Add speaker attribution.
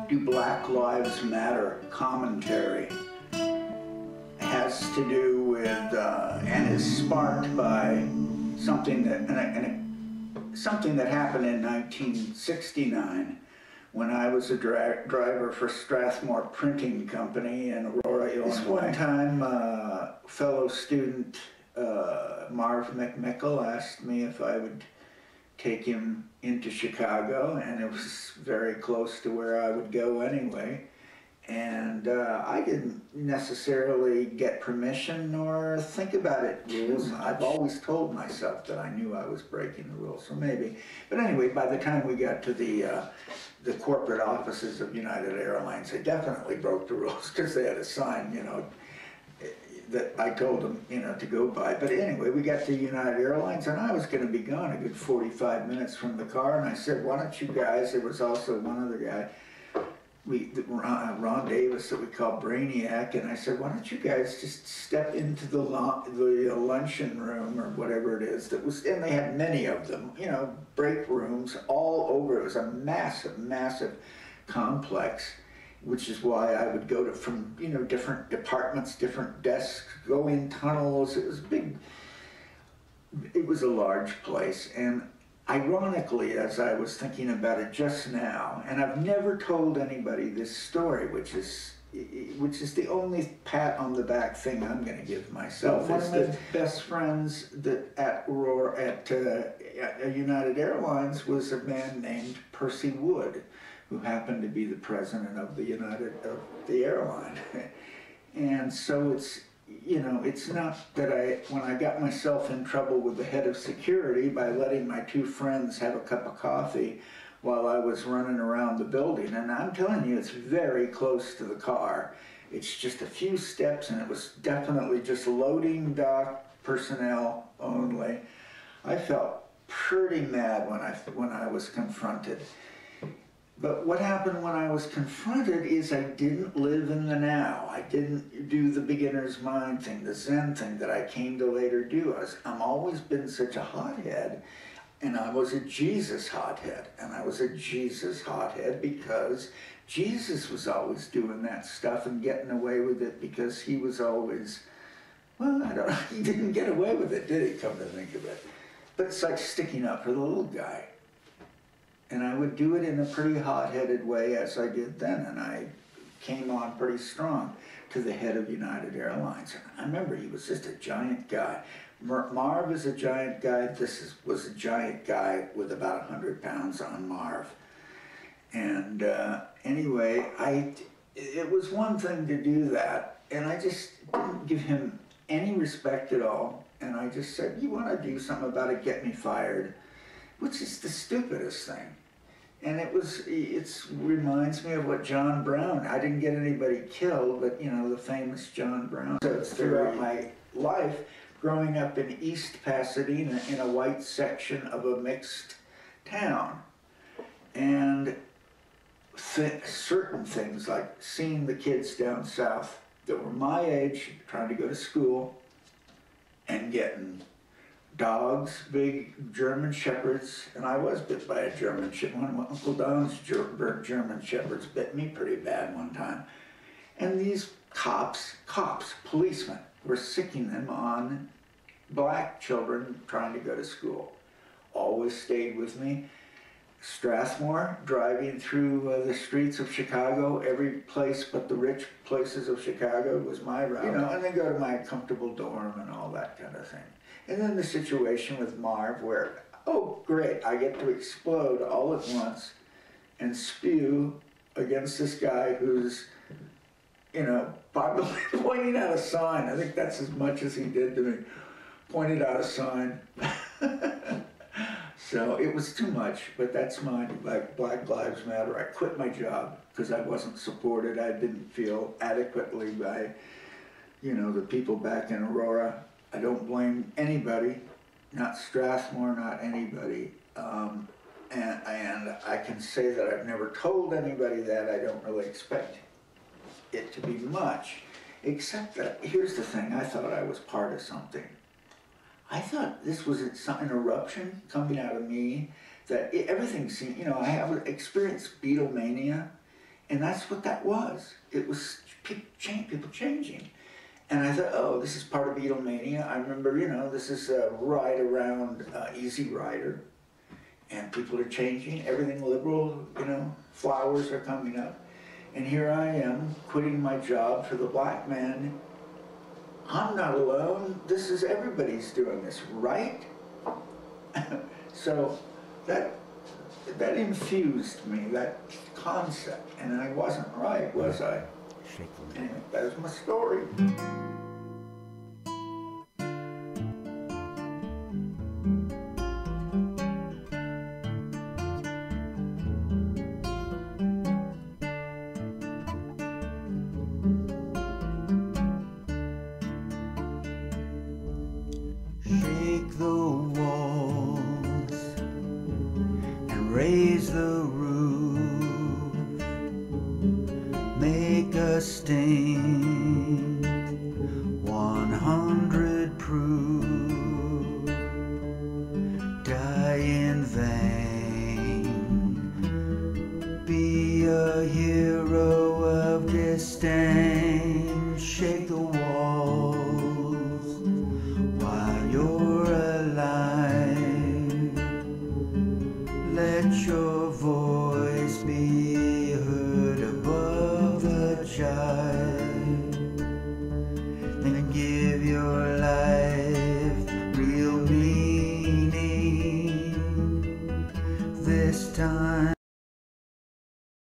Speaker 1: do Black Lives Matter commentary. It has to do with, and is sparked by something that, something that happened in 1969 when I was a driver for Strathmore Printing Company in Aurora, Illinois. This one time, fellow student Marv McMickle asked me if I would take him into Chicago, and it was very close to where I would go anyway. And I didn't necessarily get permission nor think about it too much. I've always told myself that I knew I was breaking the rules, so maybe. But anyway, by the time we got to the corporate offices of United Airlines, they definitely broke the rules because they had a sign, you know, that I told them, you know, to go by. But anyway, we got to United Airlines, and I was going to be gone a good 45 minutes from the car, and I said, why don't you guys, there was also one other guy, Ron Davis, that we call Brainiac, and I said, why don't you guys just step into the luncheon room or whatever it is that was, and they had many of them, you know, break rooms all over. It was a massive, massive complex, which is why I would go to, from, you know, different departments, different desks, go in tunnels. It was big. It was a large place, and ironically, as I was thinking about it just now, and I've never told anybody this story, which is the only pat on the back thing I'm going to give myself. One of my best friends that at United Airlines was a man named Percy Wood, who happened to be the president of the airline. And so it's, you know, it's not that when I got myself in trouble with the head of security by letting my two friends have a cup of coffee while I was running around the building, and I'm telling you, it's very close to the car. It's just a few steps, and it was definitely just loading dock personnel only. I felt pretty mad when I was confronted. But what happened when I was confronted is I didn't live in the now. I didn't do the beginner's mind thing, the Zen thing that I came to later do. I'm always been such a hothead, and I was a Jesus hothead. And I was a Jesus hothead because Jesus was always doing that stuff and getting away with it because he was always, well, I don't know, he didn't get away with it, did he, come to think of it? But it's like sticking up for the little guy. And I would do it in a pretty hot-headed way, as I did then, and I came on pretty strong to the head of United Airlines. And I remember he was just a giant guy. Marv is a giant guy. Was a giant guy with about 100 pounds on Marv. And anyway, it was one thing to do that, and I just didn't give him any respect at all. And I just said, you want to do something about it, get me fired. Which is the stupidest thing. And it reminds me of what John Brown, I didn't get anybody killed, but you know, the famous John Brown. So it's throughout my life, growing up in East Pasadena in a white section of a mixed town. And certain things like seeing the kids down south that were my age, trying to go to school, and getting dogs, big German Shepherds, and I was bit by a German Shepherd. One of Uncle Don's German Shepherds bit me pretty bad one time. And these policemen, were sicking them on black children trying to go to school. Always stayed with me. Strathmore, driving through the streets of Chicago, every place but the rich places of Chicago was my route. You know, and then go to my comfortable dorm and all that kind of thing. And then the situation with Marv where, oh great, I get to explode all at once and spew against this guy who's, you know, probably pointing out a sign. I think that's as much as he did to me. Pointed out a sign. So it was too much, but that's mine, like Black Lives Matter. I quit my job because I wasn't supported. I didn't feel adequately by, you know, the people back in Aurora. I don't blame anybody, not Strathmore, not anybody. And I can say that I've never told anybody that. I don't really expect it to be much, except that, here's the thing, I thought I was part of something. I thought this was an eruption coming out of me, that everything seemed, you know, I have experienced Beatlemania, And that's what that was. It was people changing. And I thought, oh, this is part of Beatlemania. I remember, you know, this is right around Easy Rider. And people are changing, everything liberal, you know, flowers are coming up. And here I am, quitting my job for the black man. I'm not alone. This is, everybody's doing this, right? So that infused me, that concept. And I wasn't right, was I? Anyway, that was my story. Shake the walls and raise the roof, make a stain, 100 proof, die in vain, be a hero of disdain, shake the walls while you're alive, let your voice be heard above the jive, then give